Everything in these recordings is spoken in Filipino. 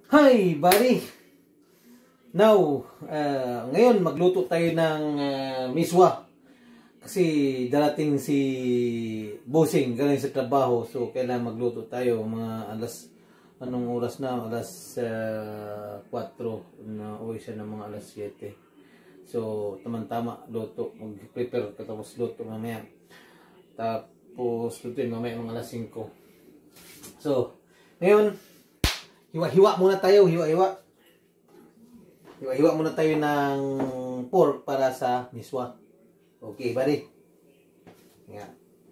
Hi, buddy! Now, ngayon magluto tayo ng miswa. Kasi darating si Bossing galing sa trabaho. So, kailangan magluto tayo mga alas, anong oras na? Alas 4 na uwi siya ng mga alas 7. So, tamang-tama, luto. Mag-prepare ka tapos luto mamaya. Tapos, lutuin mamaya mga alas 5. So, ngayon, hiwa-hiwa muna tayo, hiwa-hiwa. Hiwa-hiwa muna tayo ng pork para sa miswa. Okay, buddy? Yeah.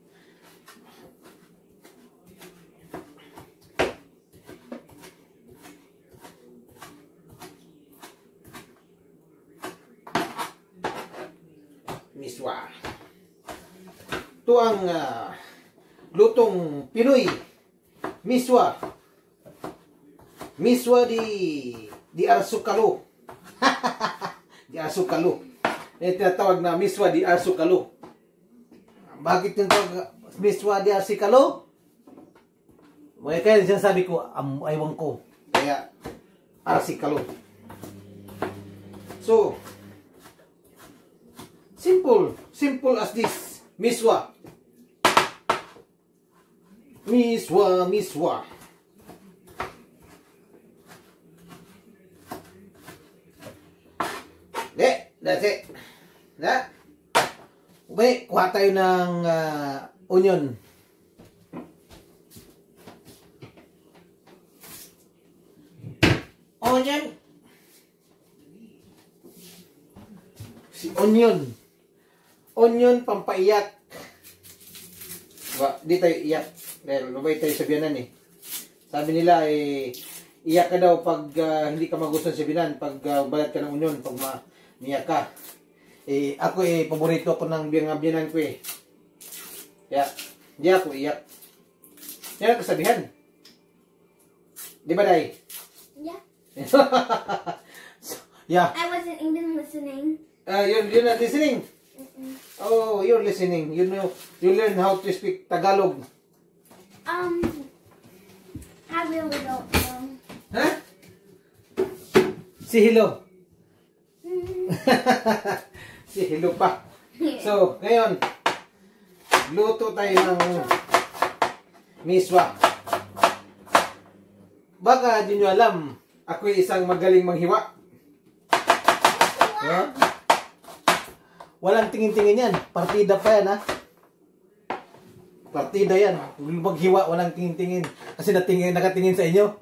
Miswa. Ito ang lutong Pinoy. Miswa. Miswa di Arsukalo. Di Arsukalo. Yung tinatawag na miswa di Arsukalo. Bakit yung tawag miswa di Arsukalo? Kaya sinasabi ko, aywan ko. Kaya Arsukalo. So, simple as this. Miswa. Miswa. That's it. Na? Okay, kuha tayo ng onion. Onion pampaiyak. Di tayo iyak. Dahil mabay tayo sa biyanan eh. Sabi nila iyak ka daw pag hindi ka magustuhan sa biyanan. Pag balat ka ng onion. Pag niyak ka. Ako paborito ako ng biyanan ko eh. Kaya, di ako iyak. Yan ang kasabihan. Di ba, Day? Yeah. So, yeah. I wasn't even listening. You're not listening? Oh, you're listening. You learn how to speak Tagalog. I really don't know. Huh? Si hello. Si hello pa. So, ngayon, luto tayo ng miswa. Baka di nyo alam, ako'y isang magaling manghiwa. Huh? Walang tingin-tingin yan. Partida pa yan, ha? Partida yan. Maghiwa, walang tingin-tingin. Kasi nakatingin sa inyo.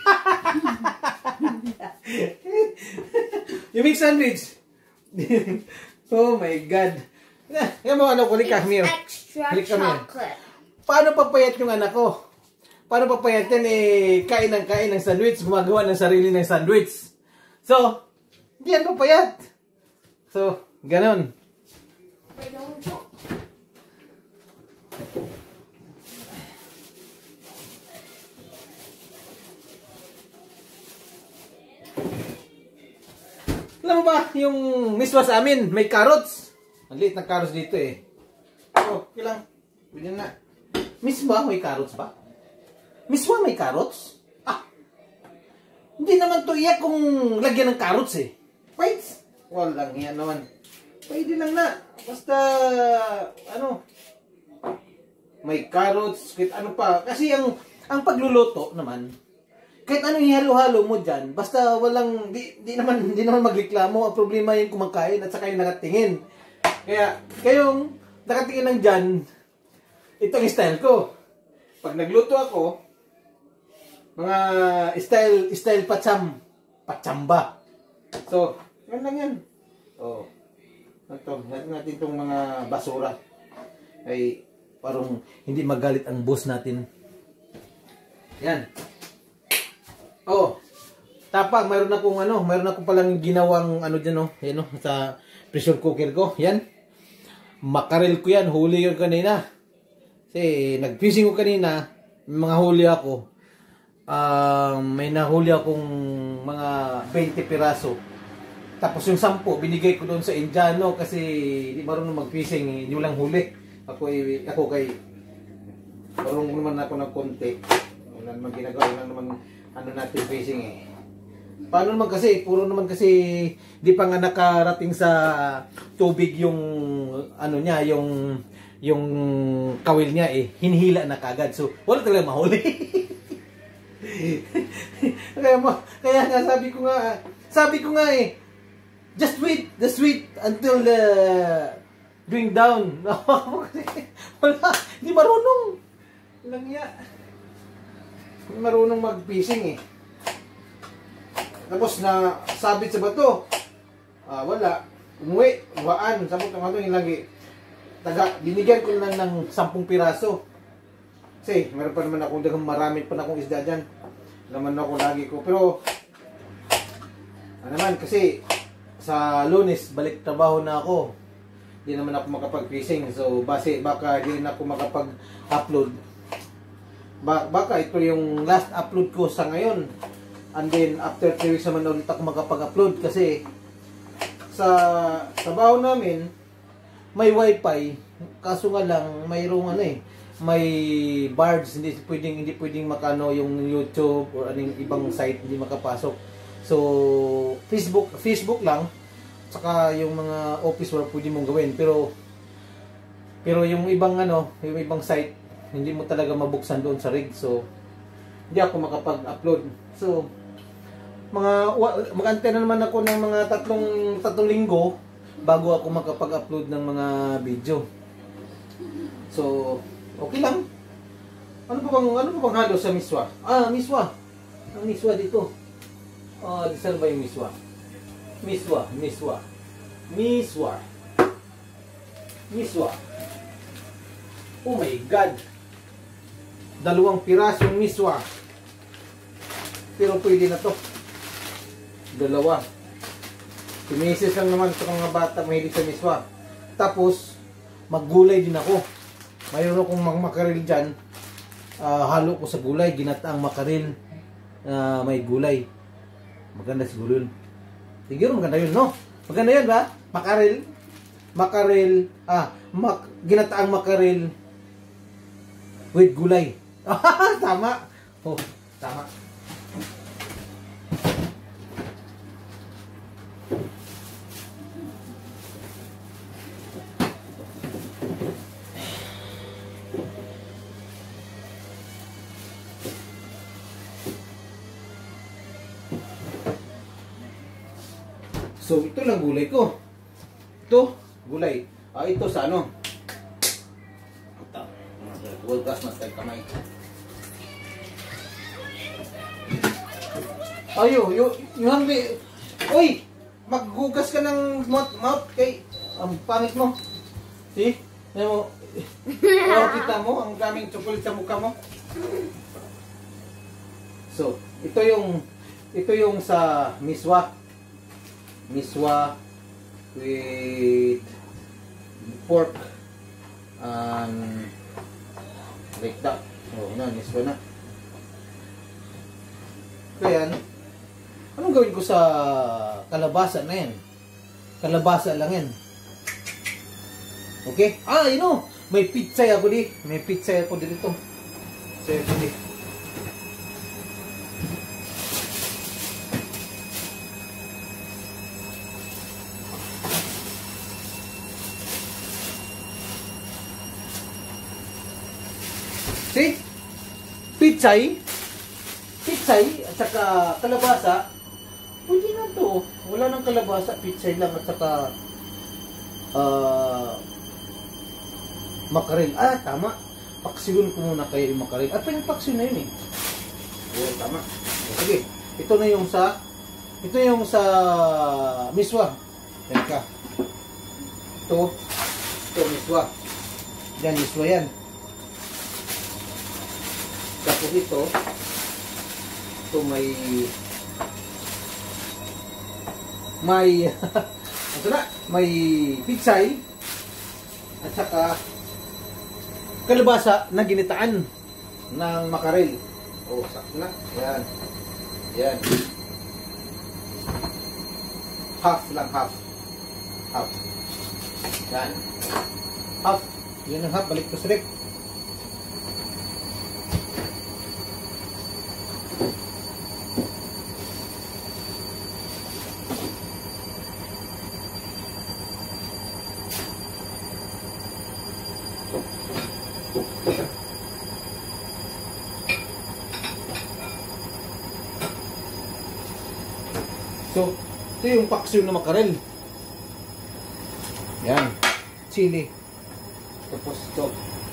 You make sandwich. Oh my God. Yan mo ano ko, halika, Mir. Extra chocolate. Paano papayat yung anak ko? Paano papayat yan kain ng sandwich, gumagawa ng sarili ng sandwich. So, hindi yan papayat. So, ganon. Alam mo ba, yung miswa sa amin, may carrots. Ang liit ng carrots dito eh. Oh, kailang. Bilhin na. Miswa, may carrots ba? Miswa, may carrots? Hindi naman to iyak kung lagyan ng carrots eh. Wait. Walang yan naman. Pwede lang na. Basta, may carrots, kahit ano pa. Kasi ang pagluluto naman, kahit anong ihalo-halo mo dyan, basta walang, di naman magreklamo. Ang problema yung kumakain at saka yung nakatingin. Kaya, kayong nakatingin lang dyan, ito ang style ko. Pag nagluto ako, mga style pachamba. So, yan lang yan. Oh, natin itong mga basura. Ay, parang hindi magalit ang boss natin. Yan. Oh, tapang mayroon akong palang ginawang dyan yan sa pressure cooker ko. Yan. Makarel ko yan, huli ko kanina. Kasi nag-fishing ko kanina, mga huli ako. May nahuli akong mga 20 piraso. Tapos yung 10 binigay ko doon sa Indiano kasi di marunong mag-fishing, hindi lang huli. Ako kay marunong naman ako ng konti. Wala naman ginagawa, wala naman natin fishing eh. Paano naman kasi, puro naman kasi di pa nga nakarating sa tubig yung ano niya, yung kawil niya eh, hinihila na kagad. So, wala talaga mahuli. kaya nga sabi ko nga eh, just wait until the going down. Wala, hindi marunong. Lang ya. Hindi marunong mag-fishing eh. Tapos na sabit sa bato. Wala. Umuwi, uwaan, sabot ng ano yung lagi. Binigyan ko lang ng 10 piraso. Kasi meron pa naman ako, marami pa na akong isda dyan. Naman ako lagi ko. Pero, naman kasi, sa Lunes, balik trabaho na ako. Hindi naman ako makapag-fishing. So, baka hindi na ako makapag-upload. Baka ito yung last upload ko sa ngayon. And then, after 3 weeks naman ulit ako makapag-upload. Kasi, sa trabaho namin, may wifi. Kaso nga lang, mayroong may bars. Hindi pwedeng makano yung YouTube or anong ibang site, hindi makapasok. So, Facebook lang. Saka yung mga office work pwede mong gawin. Pero yung ibang yung ibang site, hindi mo talaga mabuksan doon sa rig. So, hindi ako makapag-upload. So, mag-antay na naman ako ng mga tatlong linggo bago ako makapag-upload ng mga video. So, okay lang. Ano pa bang halo sa miswa? Miswa. Ang miswa dito. Saan ba yung miswa? Miswa. Oh my God. 2 pirasong miswa. Pero pwede na to. 2. Tumisis lang naman sa mga bata mahilig sa miswa. Tapos, maggulay din ako. Mayroon akong makaril dyan. Halo ko sa gulay. Ginataang makaril. May gulay. Maganda siguro yun. Siguro maganda yun, no? Maganda yun ba? Makaril. Ginataang makaril with gulay. Tama. Oh, tama. So, ito lang gulay ko. Ito, gulay. Ito sa ano? Ito. Huwag mas tayo kamay. Yung Uy! Maghugas ka ng mouth kay pangit mo. See? Yan mo. Kita mo ang daming chocolate sa mukha mo. So, ito yung sa miswa with pork and like that. Miswa na. Kaya anong gawin ko sa kalabasa na yan? Kalabasa lang yan. Okay? May pitsay ako dito. See? Pitsay at saka kalabasa. Pwede na to. Wala nang kalabasa, pitsay lang at saka makarel. Tama. Paksiyon ko muna kayo yung makarel. Paksiyon na yun eh. Tama. Sige. Ito yung sa miswa. Yan ka. Ito miswa. Yan, miswa yan. Tapos ito may pitsay at saka kalabasa na ginitaan ng makarel. Sakto na. Yan. Half lang, half. Yan. Half. Yan ang half. Balik ko sa rep. So, ito yung paksiw na makarel. Yan. Chili. Tapos ito.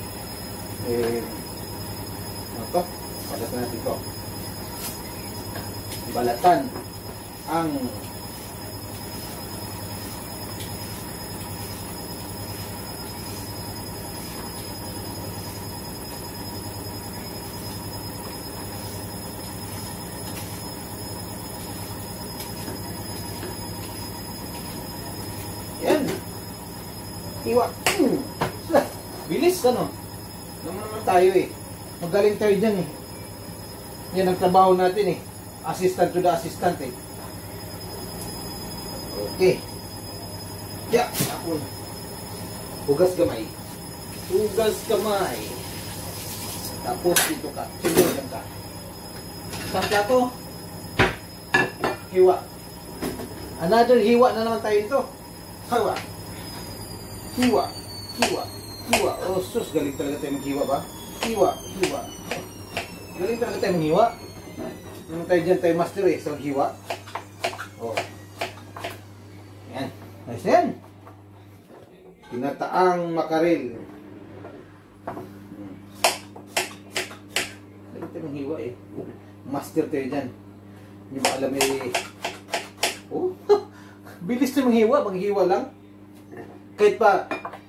Ano ito? Balatan natin ito. Balatan ang yan. Iwa. Bilis, ano? Naman tayo eh. Magaling tayo dyan eh. Yan ang trabaho natin eh. Assistant to the assistant eh. Okay. Yeah, ako. Hugas kamay. Hugas kamay. Tapos dito ka. Sunod ka. Isang plato. Hiwa. Another hiwa na naman tayo ito. Hiwa. Hiwa. Hiwa. Hiwa. Oh, sus. Galing talaga tayo maghiwa ba? Hiwa. Hiwa. Galing talaga tayo maghiwa. Naman tayo dyan tayo master eh. So, hiwa. Oh. Yan. Nice yan. Pinataang makarel. Galing tayo maghiwa eh. Master tayo dyan. Hindi mo alam eh. Oh. Bilis tayo maghiwa. Maghiwa lang. Kahit pa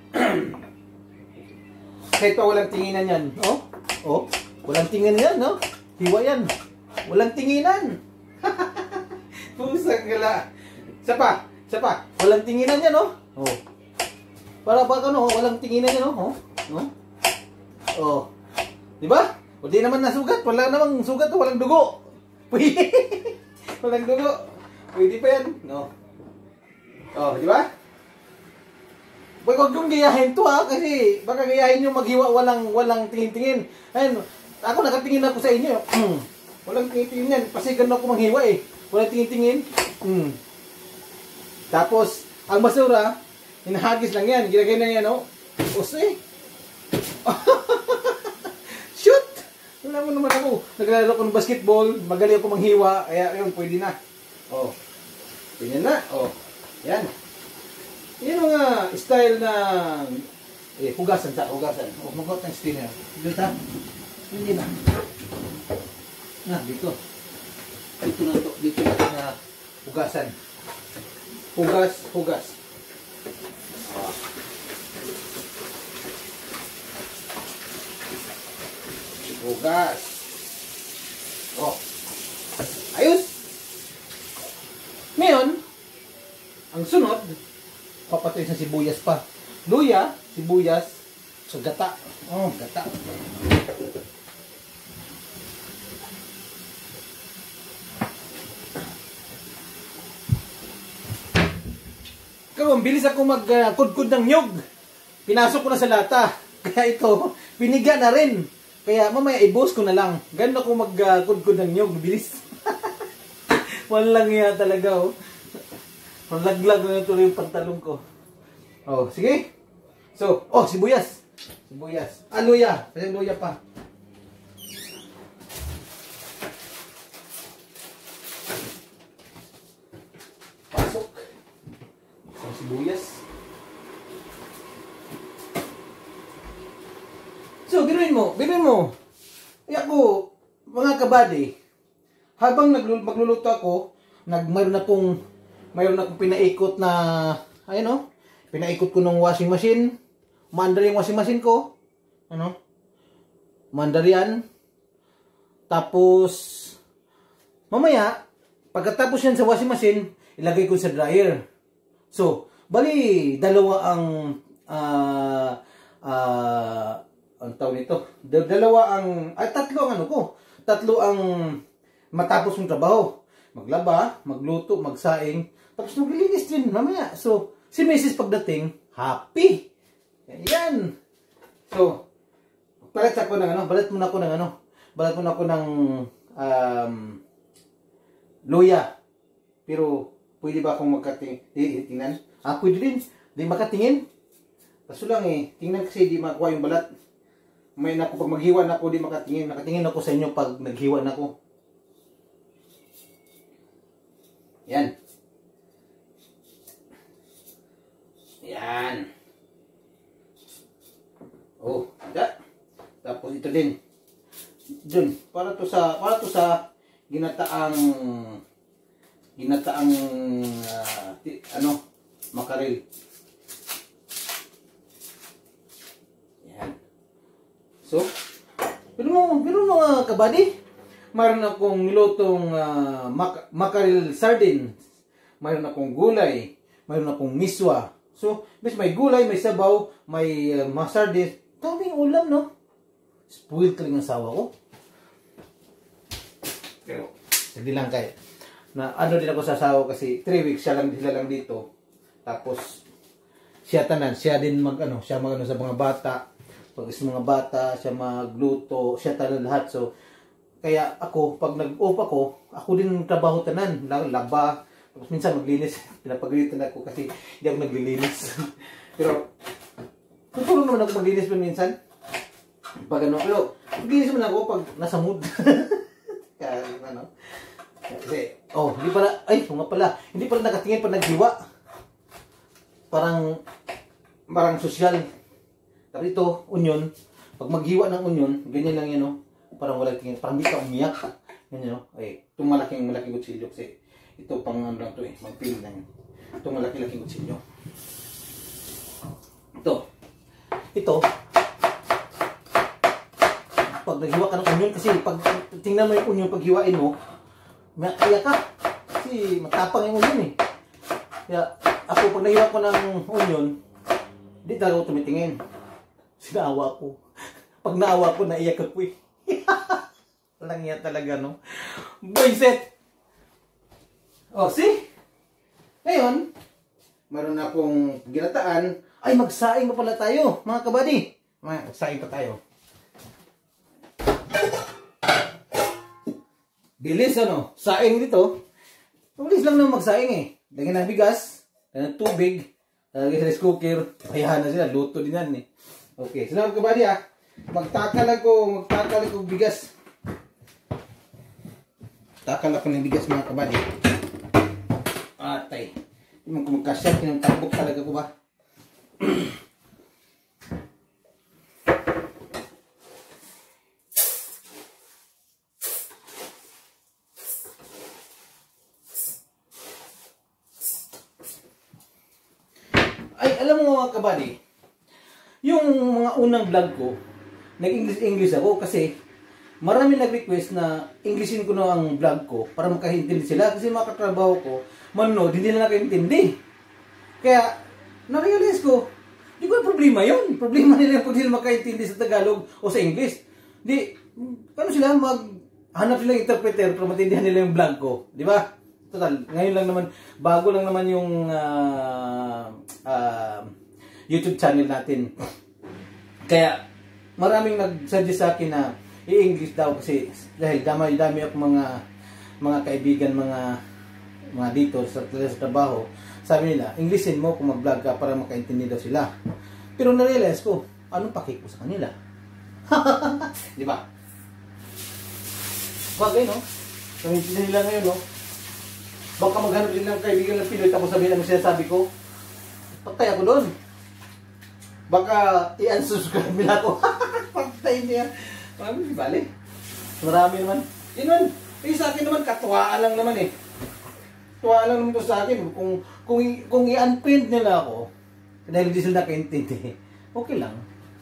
kahit pa walang tinginan yan. Oh, oh, walang tinginan yan, no? Hiwa yan. Walang tinginan. Pusang gala. Isa pa. Walang tinginan yan, no? Oh. Para ba ano, walang tinginan yan, no? Oh. Oh. Oh. Di ba? O di naman nasugat. Wala namang sugat, walang dugo. Walang dugo. Pwede pa yan, no? Oh, di ba? Huwag yung gayahin to ha, kasi baka gayahin yung maghiwa walang tingin-tingin. Ayun, ako nakatingin ako sa inyo. Walang tingin-tingin yan, kasi ganun ako manghiwa eh. Walang tingin-tingin. Tapos, ang basura, hinahagis lang yan. Ginagay na yan, oh. Ose. Shoot! Alam mo naman ako, naglalaro ko ng basketball, magaling ako manghiwa, kaya yun, pwede na. Oh. Pwede na, oh. Yan. Yan ang style ng hugasan. Oh, magot ng spinner. Dito ha? Hindi na. Dito. Dito na to. Dito na hugasan. Hugas. Hugas. Oh. Ayos. Ngayon, ang sunod, papatay sa sibuyas pa. Luya, sibuyas, so gata. Oh, gata. Ang bilis ako magkudkud ng nyog. Pinasok ko na sa lata. Kaya ito, piniga na rin. Kaya mamaya i-boss ko na lang. Ganun ako magkudkud ng nyog. Bilis. Walang iya talaga oh. Malaglag na tuloy yung pantalon ko. Oh, sige. So, oh, sibuyas. Luya. Kasi luya pa. Pasok. Ang sibuyas. So, biruin mo. Eh ako, mga kabady, habang magluluto ako, mayroon akong pinaikot na, ayun o, pinaikot ko ng washing machine. Maandar yung washing machine ko. Ano? Maandar yan. Tapos, mamaya, pagkatapos yan sa washing machine, ilagay ko sa dryer. So, bali, dalawa ang, ang tawag nito. Tatlo ang matapos mong trabaho. Maglaba, magluto, magsaing, tapos naglilinis din mamaya. So, si Mrs. pagdating, happy. Yan. So, balat muna ako ng luya. Pero, pwede ba akong tingnan? Pwede din. Di makatingin. Kaso lang eh, tingnan kasi di makuha yung balat. May pag maghiwa na ako, di makatingin. Nakatingin ako sa inyo pag naghiwa na ako. Yan. din. Dun, para to sa ginataang makarel. Yan. So, pero mga kabady, mayroon akong nilutong mackerel sardine. Mayroon akong gulay, mayroon akong miswa. So, bis may gulay, may sabaw, may sardine. Kaming ulam, no? Spoiled ka rin ang asawa ko. Pero, hindi lang kayo. Na ano din ako sa asawa kasi 3 weeks sila lang dito. Tapos, siya din siya mag sa mga bata. Pag sa mga bata, siya magluto, siya tanan lahat. So, kaya ako, pag nag-off ako din trabaho tanan, laba, tapos minsan maglinis, pinapagalitan ako kasi hindi ako naglilinis. Pero, tutulong naman ako maglinis pa minsan. Pag pero, maglinis naman ako pag nasa mood. Kaya, kasi, hindi pala nakatingin pa naghiwa. Parang sosyal. Tapi ito, onion, pag maghiwa ng onion, ganyan lang yan, parang walang tingin, parang di ka umiyak. Ganyan, itong malaking kutsilyo kasi ito pang lang to magpili lang yan. Itong malaking kutsilyo. Ito, pag naghiwa ka ng onion, kasi pag tingnan mo yung onion, pag hiwain mo, kaya ka. Kasi matapang yung onion Kaya ako, pag naghiwa ko ng onion, di talaga ako tumitingin. Sinaawa ko. Pag naawa ko, naiyak ako Walang iya talaga, no? Boyset! See? Ngayon, meron na akong ginataan. Ay, magsaing pa pala tayo, mga kabady. Magsaing pa tayo. Bilis, saing dito. Bilis lang naman magsaing Lagyan ng bigas, lagyan ng tubig, lagyan sa rice cooker. Payahan na sila, luto din yan Okay, so mga kabady magtakal ako bigas. Takal ako ng bigas mga kabady. Atay. Hindi mo kumagkasya, kinagtabok talaga ko ba? Ay, alam mo mga kabady, yung mga unang vlog ko, nag-English ako kasi marami nag-request na Englishin ko na ang vlog ko para makaintindi sila kasi mga katrabaho ko, manonood, hindi na nakaintindi. Kaya, na-realize ko, di ko problema yun. Problema nila kung sila makaintindi sa Tagalog o sa English. Sila hanap sila ng interpreter para matindihan nila yung vlog ko. Di ba? Total, ngayon lang naman, bago lang naman yung YouTube channel natin. Kaya, maraming nag-suggest sa akin na i-English daw kasi dahil dami ako mga kaibigan, mga dito sa trabaho. Sabi nila, Englishin mo kung mag-vlog ka para makaintindi daw sila. Pero na-realize ko, anong pakik ko sa kanila? Di ba? Bagay, Nangintindi nila ngayon, Baka maghanap din ng kaibigan ng Pinoy tapos sabihin ang sinasabi ko, patay ako doon. Baka i-unsubscribe nila ako. Patay niya. Bali. Marami naman. Yun man. Sa akin naman, katuwaan lang naman Tuwaan lang naman ito sa akin. Kung i-unprint nila ako, dahil hindi sila nakaintindi, okay lang.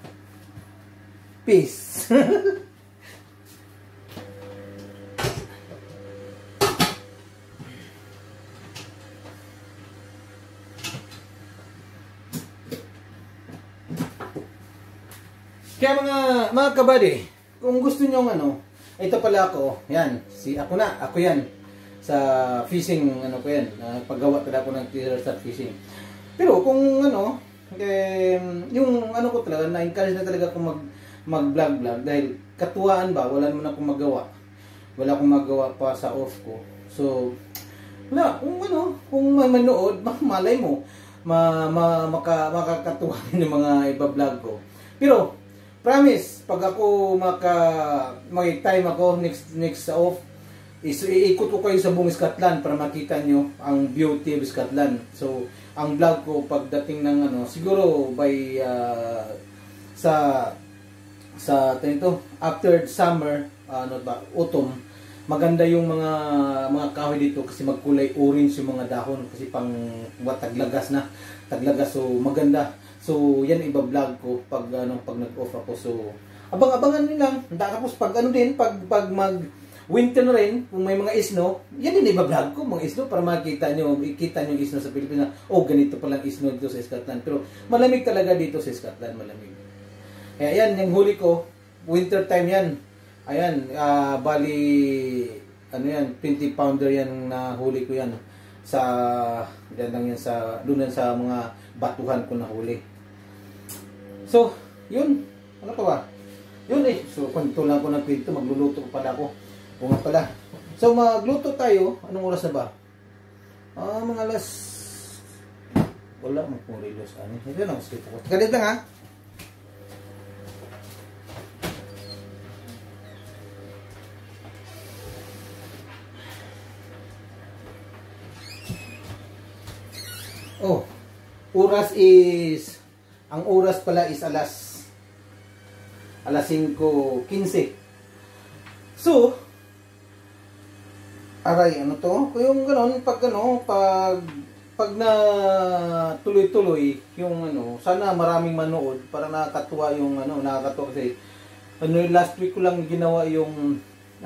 Peace. Kaya mga kabady, kung gusto nyo ito pala ako, yan, ako yan, sa fishing, ko yan, paggawa talaga ako ng teaser sa fishing. Pero kung yung ko talaga, na-encourage na talaga ako mag-vlog dahil katuwaan ba, wala naman akong magawa. Wala akong magawa pa sa off ko. So, wala, kung may manood, malay mo, makakatuwa din yung mga iba-vlog ko. Pero, promise, pag ako may time ako next sa off, iikot ko kayo sa buong Scotland para makita nyo ang beauty of Scotland. So, ang vlog ko pagdating ng siguro by sa sa ito, after summer, autumn, maganda yung mga kahoy dito kasi magkulay orange yung mga dahon kasi pang taglagas na, so maganda. So yan iba-vlog ko pag nag-off ako. So abang-abangan nilang. Tapos pag mag winter na rin, kung may mga snow, yan din iba-vlog ko, mga snow, para makita nyo yung snow sa Pilipinas. Oh, ganito palang snow dito sa Scotland. Pero malamig talaga dito sa Scotland, malamig. Kaya yan, yung huli ko, winter time yan. Ayan, bali, 20 pounder yan na huli ko yan. Doon sa mga batuhan ko na huli. So, yun. Ano pa ba? Yun eh. So, kwento lang ko ng kwento, magluluto pala ako. O nga pala. So, magluto tayo. Anong oras na ba? Mga alas... Wala mo kung relos. Ito lang, skip ko. Kalit lang ha. Oh, ang oras pala is alas 5:15. So, aray, ano to? Yung gano'n, pag na tuloy-tuloy, yung sana maraming manood para nakakatuwa yung nakakatuwa kasi last week ko lang ginawa yung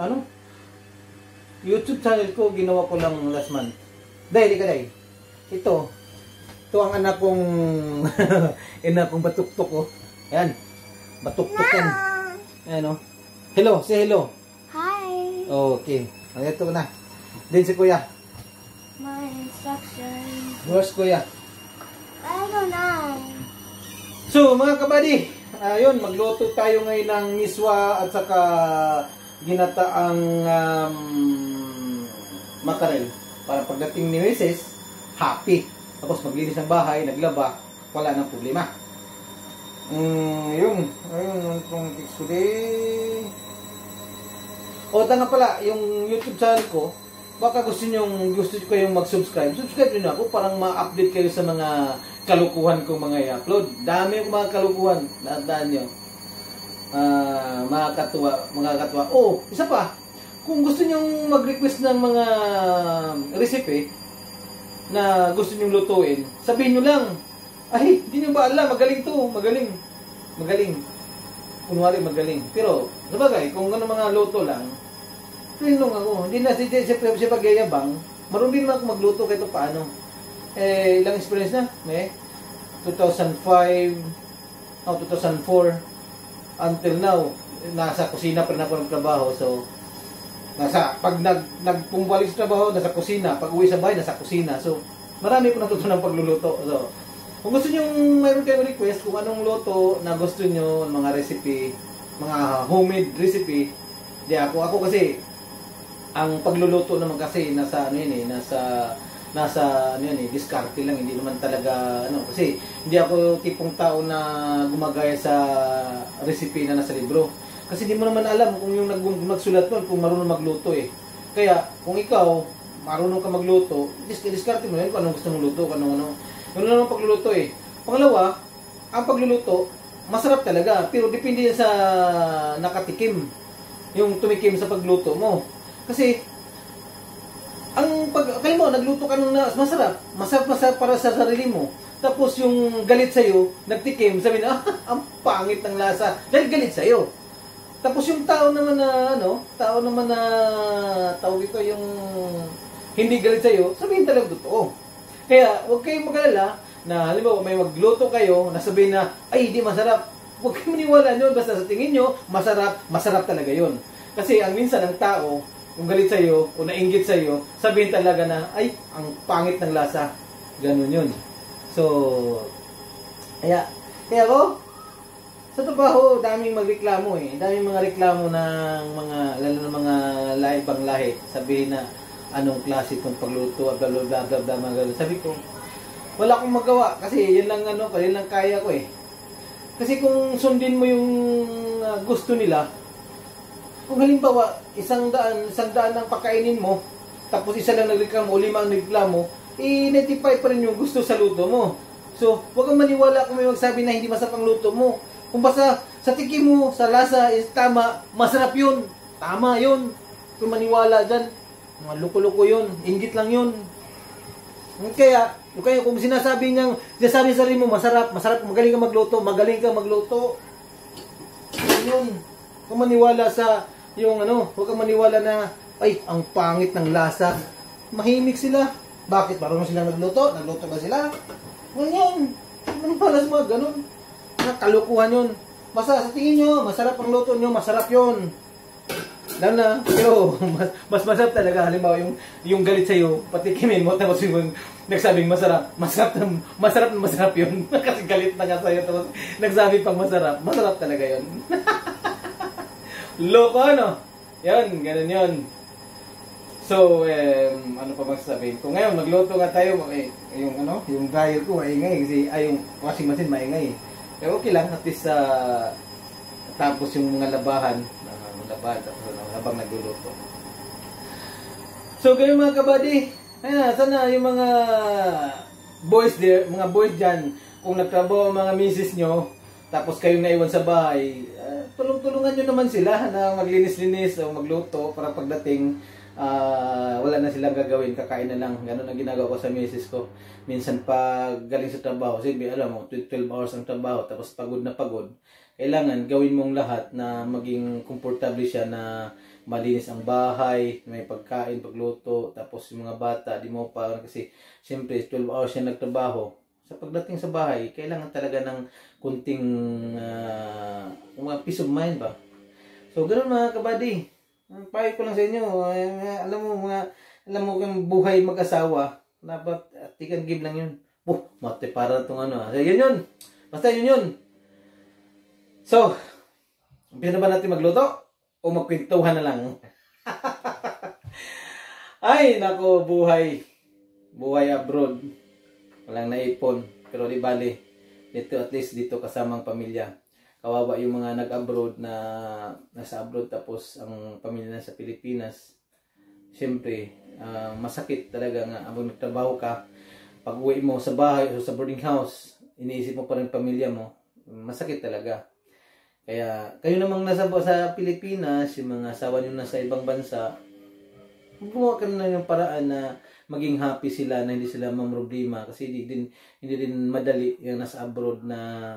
YouTube channel ko, ginawa ko lang last month. Dahil ito ang anak kong batuktok ko. Ayan, batuktok yan. Ayan hello, say hello. Hi. Okay, ito na. Din si Kuya. My instructions. Where's Kuya? I don't know. So, mga kabady, ayun, magluto tayo ngayon ng miswa at saka ginataang makarel. Para pagdating ni Mrs., happy. Tapos maglinis ng bahay, naglaba, wala nang problema. Ayun itong tips ko din. O, tanga pala, yung YouTube channel ko, baka gusto kayong mag-subscribe. Subscribe nyo na ako, parang ma-update kayo sa mga kalukuhan kong mga i-upload. Dami yung mga kalukuhan, naandaan nyo. Makakatuwa. Oh, isa pa, kung gusto nyo mag-request ng mga recipe na gusto nyo lutuin, sabihin nyo lang. Ay, hindi nyo ba alam, magaling to, magaling. Kunwari magaling. Pero, sabagay, kung ano mga luto lang, tinong ako. Hindi na si pagyayabang, marunong din naman ako magluto kahit paano. Ilang experience na? 2004 until now, nasa kusina pa rin ako nagtrabaho. So, pag nagpumbalik sa trabaho, nasa kusina. Pag uwi sa bahay, nasa kusina. So, marami ko natutunan pagluluto. So, kung gusto nyo, mayroon kayong request kung anong luto na gusto nyo, mga recipe, mga homemade recipe, di ako kasi, ang pagluluto naman kasi nasa diskarte lang, hindi naman talaga kasi hindi ako tipong tao na gumagaya sa recipe na nasa libro. Kasi hindi mo naman alam kung yung nagsulat nun kung marunong magluto eh. Kaya kung ikaw marunong ka magluto, diskarte mo yun kung anong gusto mong luto, kung ano. Yun lang ang pagluluto eh. Pangalawa, ang pagluluto masarap talaga, pero depende yan sa nakatikim. Yung tumikim sa pagluto mo. Kasi kayo mo, nagluto ka nung masarap para sa sarili mo. Tapos yung galit sa'yo, nagtikim, sabi na, ang pangit ng lasa. Dahil galit sa'yo. Tapos yung tao naman na tawag ito yung hindi galit sa'yo, sabihin talaga totoo. Kaya, huwag kayong mag-alala na, halimbawa, may magluto kayo, nasabihin na, ay, hindi masarap. Huwag kayong maniwala nyo, basta sa tingin nyo, masarap talaga yun. Kasi ang minsan ng tao, kung galit sa'yo, o nainggit sa'yo, sabihin talaga na, ay, ang pangit ng lasa. Ganun yun. So, kaya ako, sa trabaho, daming magreklamo eh. Daming mga reklamo ng lalo ng mga ibang lahi. Sabihin na, anong klase itong pagluto, bla bla bla bla bla, mga gano'n. Sabi ko, wala akong magawa kasi yun lang kaya ko eh. Kasi kung sundin mo yung gusto nila, kung halimbawa, isang daan ang pakainin mo, tapos isa lang nagreklamo o 5 ang nagreklamo, i-notify pa rin yung gusto sa luto mo. So, huwag kang maniwala kung may magsabi na hindi masarap ang luto mo. Kung basta sa tiki mo, sa lasa is tama, masarap yun. Tama yun. Kung maniwala dyan, mga luko-luko yun. Inggit lang yun. Kaya kung sinasabi sa sarili mo, masarap, magaling ka magluto. Yun. Kung maniwala sa huwag kang maniwala na, ay, ang pangit ng lasa. Mahimik sila. Bakit? Marunong silang nagluto? Nagluto ba sila? Ganyan. Anong pala sa mga ganun? Kalukuhan yun. Basta sa tingin nyo, masarap ang luto nyo, masarap yun. Lalo na, pero mas masarap talaga. Halimbawa, yung galit sa'yo, patikimin mo, tapos yung nagsabing masarap yun. Kasi galit na nga sa'yo, tapos nagsabi pang masarap talaga yun. Loko, ano? Yan, ganun yun. So, ano pa bang sasabihin? Kung ngayon, magluto nga tayo, yung dryer ko maingay, kasi yung washing machine maingay. Pero okay lang, at least tapos yung mga labahan, tapos habang nagluluto. So, ganyan mga kabady, sana yung mga boys dyan, kung nagtrabaho ang mga misis nyo, tapos kayong naiwan sa bahay, tulong-tulungan nyo naman sila na maglinis-linis o magluto para pagdating, wala na silang gagawin, kakain na lang. Ganun ang ginagawa ko sa misis ko. Minsan pag galing sa trabaho, sige, alam mo, 12 hours ang trabaho, tapos pagod na pagod, kailangan gawin mong lahat na maging komportable siya, na malinis ang bahay, may pagkain, pagluto, tapos yung mga bata, di mo pa, kasi siyempre 12 hours siya nagtrabaho. Sa pagdating sa bahay, kailangan talaga ng kunting mga peace of mind ba. So, ganun mga kabady. Ang payo ko lang sa inyo, alam mo kung buhay mag-asawa, dapat take and give lang yun. Mate para itong So, yun. Basta yun. So, umpisa na ba natin magluto? O magkwentuhan na lang? Ay, nako, buhay abroad. Walang naipon. Pero di bali, dito at least dito kasamang pamilya. Kawawa yung mga nag-abroad na nasa abroad tapos ang pamilya nasa Pilipinas. Siyempre, masakit talaga nga habang nagtrabaho ka. Pag uwi mo sa bahay o sa boarding house, iniisip mo pa rin pamilya mo. Masakit talaga. Kaya kayo namang nasa sa Pilipinas, yung mga asawa nyo nasa ibang bansa, gumawa ka na yung paraan na maging happy sila, na hindi sila mamroblema, kasi hindi din madali yung nasa abroad na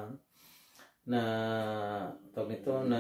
tawag nito, na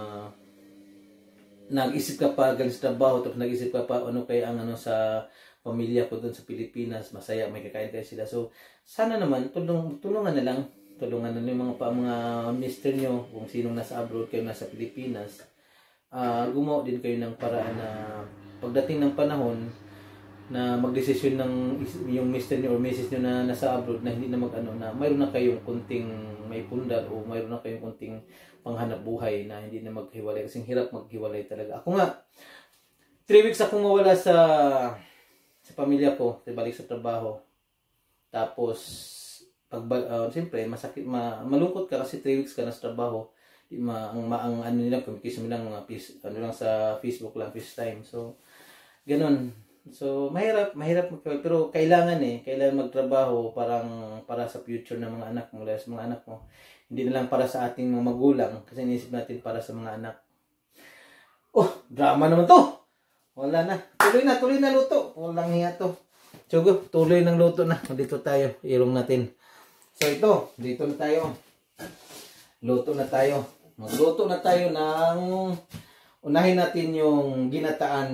nag-isip ka pa galing sa trabaho, tapos nag-isip ka pa ano kaya ang sa pamilya ko doon sa Pilipinas, masaya, may kakain kayo sila. So sana naman tulungan na yung mga mister nyo, kung sinong nasa abroad, kayo nasa Pilipinas, gumawa din kayo ng paraan na pagdating ng panahon na magdesisyon ng yung mister nyo or misis nyo na nasa abroad, na hindi na na mayroon na kayong kunting may pundar o mayroon na kayong kunting panghanap buhay, na hindi na maghiwalay, kasi hirap maghiwalay talaga. Ako nga 3 weeks akong mawala sa pamilya ko, balik sa trabaho. Tapos siyempre masakit, malungkot ka kasi 3 weeks ka na sa trabaho. Ang ano nila, communication lang sa Facebook lang, FaceTime. So ganun. So mahirap pero kailangan magtrabaho para sa future ng mga anak mo, sa mga anak mo. Hindi na lang para sa ating mga magulang, kasi iniisip natin para sa mga anak. Drama naman to. Wala na. Tuloy na luto. Walang hiya to. So tuloy ng luto na. Dito tayo, irong natin. So dito na tayo. Luto na tayo. Magluto na tayo ng unahin natin yung ginataan.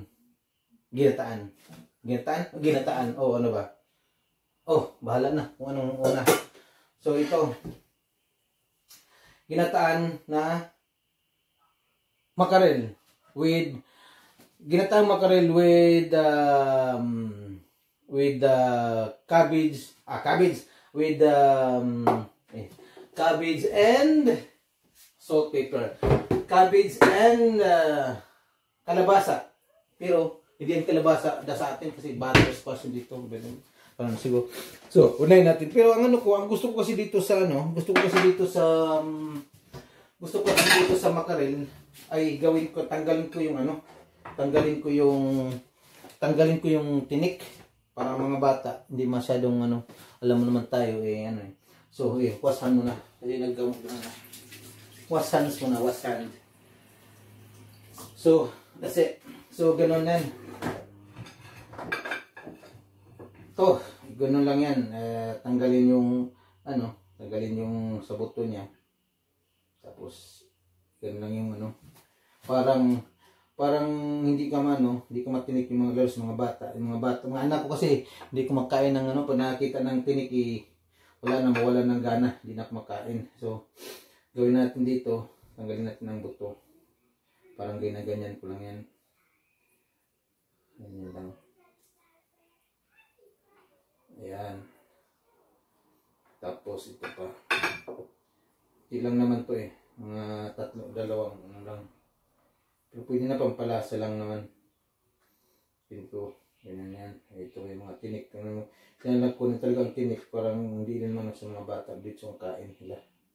O ano ba? Bahala na kung anong una. So ito, ginataan na makarel with cabbage with cabbage and salt, pepper, cabbage and kalabasa. Pero hindi ang kalabasa sa atin kasi butterscotch dito. Parang siguro. So, unahin natin. Pero ang gusto ko kasi dito sa makarel ay tanggalin ko yung tinik para mga bata hindi masyadong alam mo naman tayo So, kuwasan mo na. Kasi naggamot na. Wash hands muna, wash hand. So, that's it. So, ganun yan. To, ganun lang yan. Tanggalin yung, tanggalin yung sa buto niya. Tapos, ganun lang yung parang hindi ka hindi ka matinik yung mga girls, mga bata. Mga anak ko kasi, hindi ko makain ng pag nakakita ng tinik, mawala ng gana, hindi na ako makain. So, gawin natin dito, tanggalin natin ang buto. Parang ginaganyan ko lang yan. Ganyan lang. Ayan. Tapos ito pa. Ilang naman to mga dalawang lang. Pero pwede na pampalasa lang naman. Ito, ganyan yan. Ito yung mga tinik. Yan lang ko na talaga ang tinik. Parang hindi rin naman sa mga bata. Dito yung kain nila.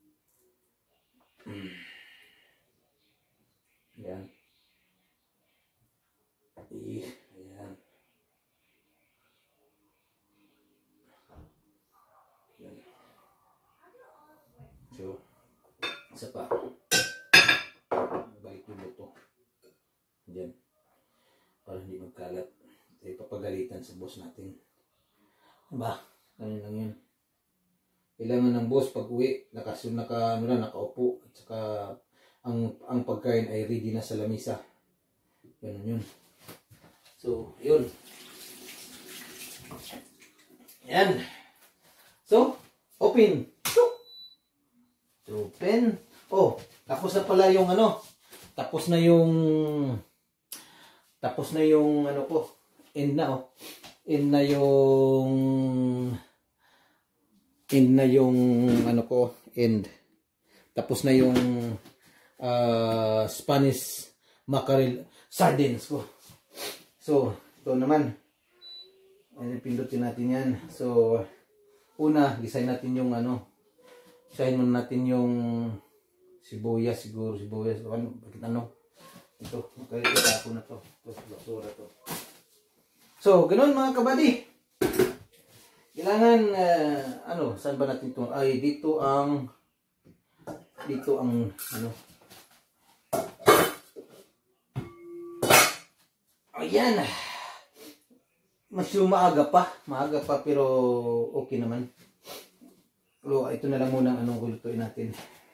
Yan. Ayan. Yan. So, isa pa. Balik yung buto. Diyan. Para hindi magkalat. Papagalitan sa boss natin. Diba? Ganun lang yun. Kailangan ng boss pag uwi, nakaupo. At saka ang pagkain ay ready na sa lamisa. Ganun yun. So, yun. Yan. So, open. So, open. Oh, tapos na pala yung tapos na yung ko. End na End na yung ko. End. Tapos na yung Spanish mackerel sardines ko. So, ito naman. Pindutin natin yan. So, una, gisahin natin yung gisahin muna natin yung sibuyas siguro. Sibuyas. Bakit ito. Ito na to. Ito, basura to. So, ganun mga kabady. Kailangan, saan ba natin ito? Ay, dito ang ayan. Mas maaga pa pero okay naman. Pero ito na lang muna ang gulutuin natin.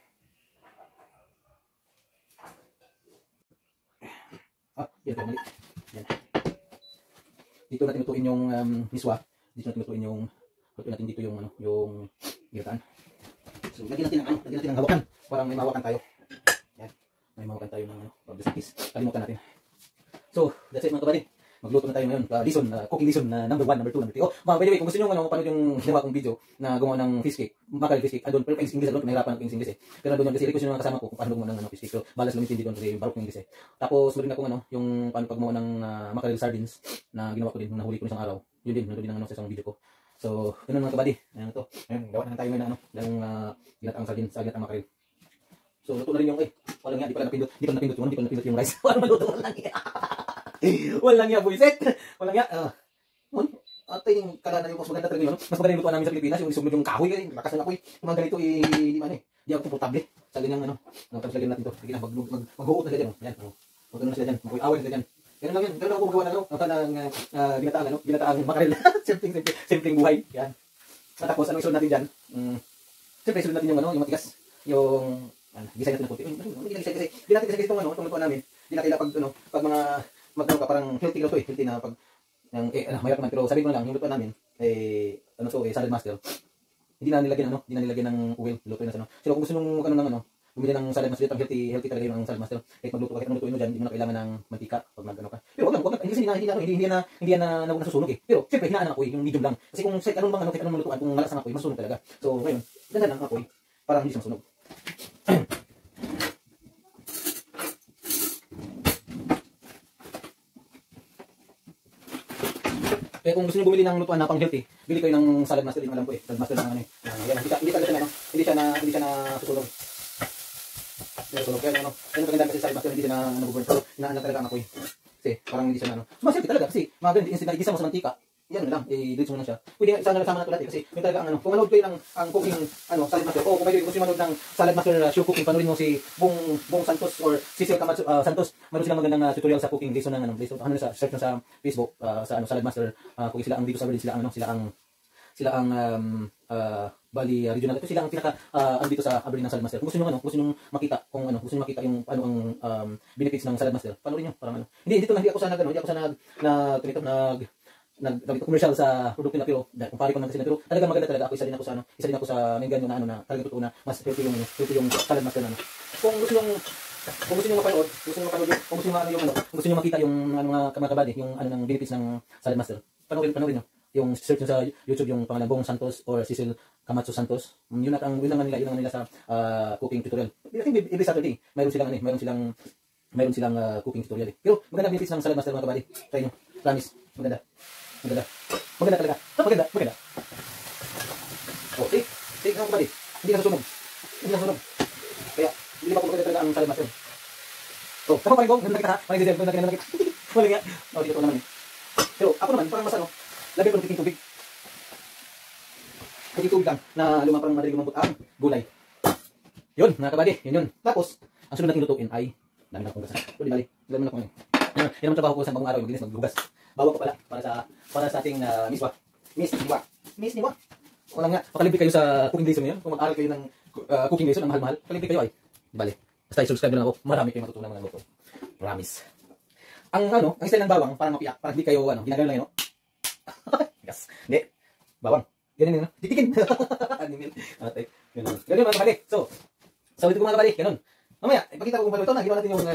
Yan po, mali. Yan. Dito natin lutuin yung miswa. Dito natin lutuin yung yung girataan. So, lagyan natin ng hawakan. Parang may mahawakan tayo. Yan. May mahawakan tayo ng pag-desakis. Kalimutan natin. So, that's it mga kabady. Magluto na tayo ngayon. Cooking lesson na number 1, number 2, number 3. Oh, by the way, kung gusto nyo mapanood yung ginawa kong video na gumawa ng fish cake, mackerel fish cake, andun, pero English, andun, nahirapan ng English Pero andun yun kasi request yung mga kasama ko kung paano gumawa ng fish cake. So, balas lang hindi doon kasi barok ng English Tapos, meron akong yung paano paggumawa ng mackerel sardines na ginawa ko din, nung nahuli ko isang araw. Yun din, nandun din ang sa isang video ko. So, ganun mga kabady. Ayan ito. Ayan, gawa na tayo ngayon na yung ginataang sardines, ginataang mackerel. So, luto na rin yung, walang yan, di pala napindot yung rice. Walang maluto, walang yan. Walang yan, buisit. Walang yan. Atay yung kala na yung mas maganda talaga yun. Mas maganda yung lutuan namin sa Pilipinas, yung isunod yung kahoy. Lakas ng kahoy. Yung mga ganito, di man di ako komportable. Sa ganyang tapos lagyan natin ito. Sige na, mag-huot na sila dyan. Yan, mag-ano sila dyan. Mag-away sila dyan. Ganun lang yan. Ganun ako magawa ng ginataang mackerel. Simpleng buhay. Yan. Tapos, isunod natin dyan? Siyempre, isunod natin yung matigas. Yung gisay natin ng puti. Hindi natin gisay itong lutuan namin. Hindi natin pag mga parang healthy lang ito healthy na pag mayroon naman, pero sabi ko na lang, yung lutuan namin Salad Master, hindi na nilagyan ng oil, lutuin na sa So kung gusto nung bumili ng Salad Master, healthy talaga yung Salad Master. Kahit magluto kahit anong lutuin mo diyan, hindi mo na kailangan ng mantika pag ka. Pero wag lang, hindi na nasusunog Pero syempre hinaan ang apoy, yung medium lang. Kasi kung kahit anong lutuan, kung malakas ang apoy, masusunog talaga. So ngayon, ganda lang ang apoy para hindi siya masunog. Kaya kung gusto niyo bumili ng lutuan na pang healthy, bili kayo ng Salad Master, din alam ko Salad Master ng yan, hindi siya na susunog. Kaya kaya maganda kasi Salad Master hindi siya na nabuburn. Pero inaano talaga ang apoy. Kasi parang hindi siya na mas healthy talaga kasi mga ganito instant na igisa mo sa mantika. yan na lang, i-delete mo na siya. Pwede nga isa na sama na ito lahat kasi may talaga ang kung manood kayo ng ang cooking Salad Master, o kung kayo gusto manood ng Salad Master show cooking, panoorin mo si Bong Santos or Cecil Camacho Santos. Meron silang magandang tutorial sa cooking based on sa search na sa Facebook sa Salad Master cooking. Sila ang dito sa Berlin, sila ang Bali regional. Ito sila ang pinaka dito sa Berlin ng Salad Master. Kung gusto niyo makita yung ang benefits ng Salad Master, panoorin niyo parang Hindi ako sa commercial sa produkto nila, pero kumpare ko naman kasi, pero talagang maganda talaga. Ako isa din ako sa main ganyo na talagang totoo na mas healthy yung Salad Master na. Kung gusto niyo mapanood, kung gusto niyo makita yung mga kabady, yung ng benefits ng Salad Master, panoorin niyo. Yung search nyo sa YouTube yung pangalan Bong Santos or Cecil Camacho Santos. Yun ang nila sa cooking tutorial. I think every Saturday mayroon silang cooking tutorial. Pero maganda benefits ng Salad Master mga kabady. Try nyo. Promise. Maganda talaga. Maganda. Oh, see mga kabady. Hindi nasusunog. Kaya hindi pa maganda talaga ang Salad Master. So, tapos pa rin Bong. Ganda kita ha. Ganda kita. Wala nga. Dito ko naman eh. Pero ako naman parang mas lagay ko ng tubig. Tubig lang na parang madaling lumambot ang gulay. Yun, mga kabady, yun. Tapos, ang sunod natin lutuin ay dami na hugasan. O di bali, dami na kung yan ang trabaho ko sa bagong araw, yung maghugas. Bawa ko pala para sa ating Miss Niwa. Wala nga, makalibre kayo sa cooking lesson ngayon. Kung mag-aral kayo ng cooking lesson, ang mahal-mahal, kalibre kayo ay. Di bali, basta i-subscribe lang ako. Marami kayong matutunan mga luto. Promise. Ang style ng bawang, parang mapiyak, parang hindi kayo ginagano lang yun, no? Yes. Hindi. Bawang. Ganyan yun. Titikin. Animal. Ganyan mga kabady. So ito ko mga kabady. Ganun. Mamaya, ipakita ko kung paano ito na. Ginawa natin yung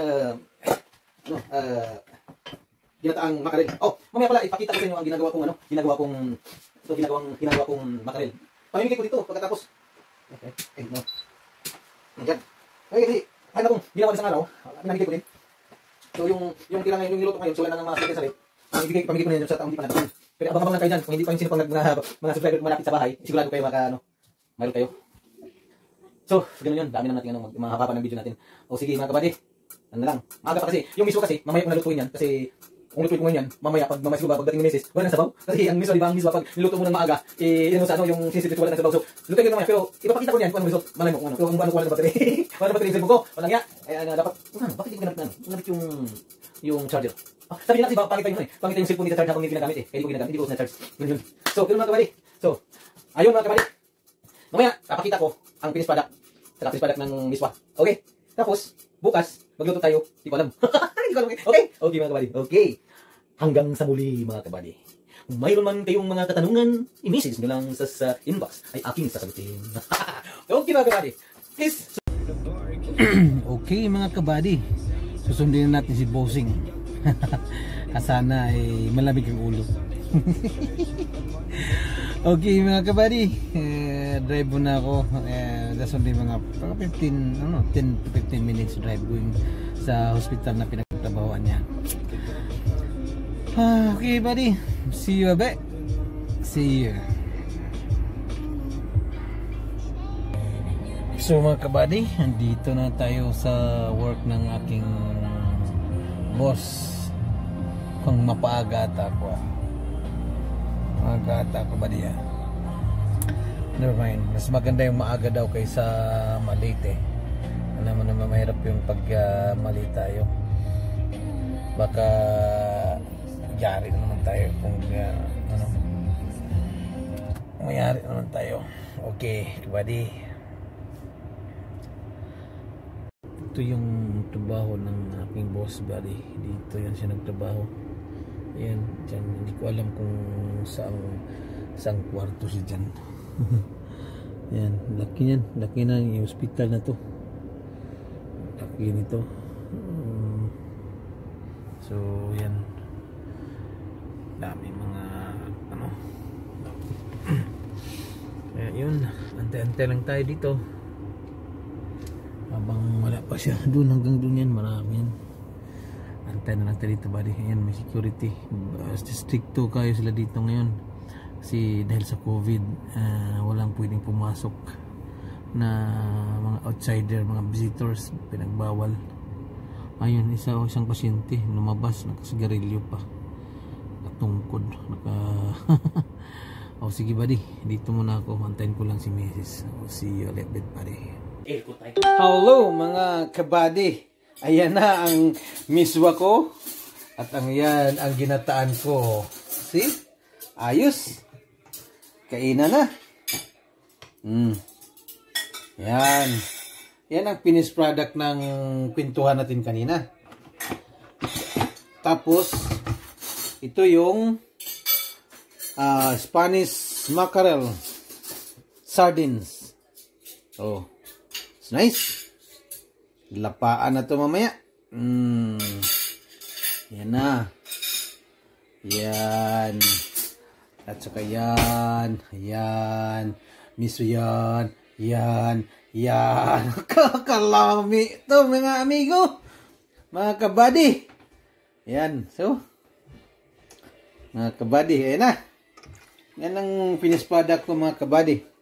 ginataang makarel. Oh, mamaya pala, ipakita ko sa inyo ang ginagawa kong makarel. Pamimigay ko dito pagkatapos. Okay. No. Nandiyan. Okay, kasi kahit akong ginawa isang araw, pinamigay ko din. So yung tira ngayon, yung niluto ngayon, so wala nang mga salit-salit. Pamigay ko na yun sa taong di pa natin. Pero abang-abang lang kayo dyan. Kung hindi pa yung sino pang mga subscriber malapit sa bahay, sigurado kayo mayroon kayo. So, ganoon yun. Dami na natin mga haba ng video natin. O sige mga kabady, ano lang. Maaga pa kasi. Yung miso kasi, mamaya ko nalutuin yan. Kasi kung lutuin ko ngayon yan, mamaya pagdating ng meses, wala nang sabaw. Kasi ang miso, di ba? Ang miso, pag niluto mo ng maaga, yung sensitive wala nang sabaw. So, lutuin ko naman. Pero ipapakita ko niyan kung ano miso. Malay mo kung ano. Kung ano wala na battery. Wala na battery yung cellphone ko. Walang nga. Dapat, bakit hindi ko ganapit yung charger? Sabi nila kasi pangit yung cellphone nito charge habang hindi ginagamit eh. Kaya hindi ko ginagamit, hindi ko na-charge. Yun. So, ganun mga kabady. So, ayun mga kabady. Mamaya, papakita ko ang finished product ng miswa. Okay? Tapos, bukas, magluto tayo. Hindi ko alam. Hindi ko alam. Okay? Okay mga kabady. Okay. Hanggang sa muli mga kabady. Kung mayroon man kayong mga katanungan, i-message nyo lang sa inbox ay aking sasagutin. Okay mga kabady. Please. Okay mga kabady. Susundin natin si Bossing. Sana ay malamig ang ulo. Okay mga kabady, drive na ako. Susundin mga 10 to 15 minutes drive going sa hospital na pinagtatrabahoan niya. Okay buddy, see you a bit. See you. So mga kabady, andito na tayo sa work ng aking boss. Kung mapaaga ata ako. Maaga ata ako ba diya? Never mind. Mas maganda yung maaga daw kaysa malate eh. Alam mo naman mahirap yung pag mali tayo. Baka yari naman tayo kung mayari naman tayo. Okay, buddy. Ito yung trabaho ng aking boss buddy. Dito yan siya nagtrabaho. Ayan, dyan. Hindi ko alam kung saang kwarto siya dyan. Ayan, laki yan. Laki na yung hospital na to. Laki nito. So, yan. Dami mga Kaya yun, ante-ante lang tayo dito. Habang wala pa siya doon, hanggang doon yan, marami yan. Antay na lang tayo dito buddy. Ayan, may security. Stricto kayo sila dito ngayon kasi dahil sa COVID, walang pwedeng pumasok na mga outsider, mga visitors, pinagbawal. Ayun, isang pasyente lumabas, nakasigarilyo pa, nakatungkod, Oh, sige buddy. Dito muna ako. Antayin ko lang si Mrs. Oh, see you a little bit buddy. Hello mga kabady. Ayan na ang miswa ko. At ang yan ang ginataan ko. See? Ayos. Kainan na. Yan. Yan ang finished product ng kwentuhan natin kanina. Tapos, ito yung Spanish mackerel sardines. Oh, it's nice. Lapaan na to mamaya. Yan na. Yan. At saka yan. Yan. Miso yan. Yan. Yan. Kakalami ito mga amigo. Mga kabady. Yan. So, mga kabady. Ayan na. Yan ang finished product ko mga kabady.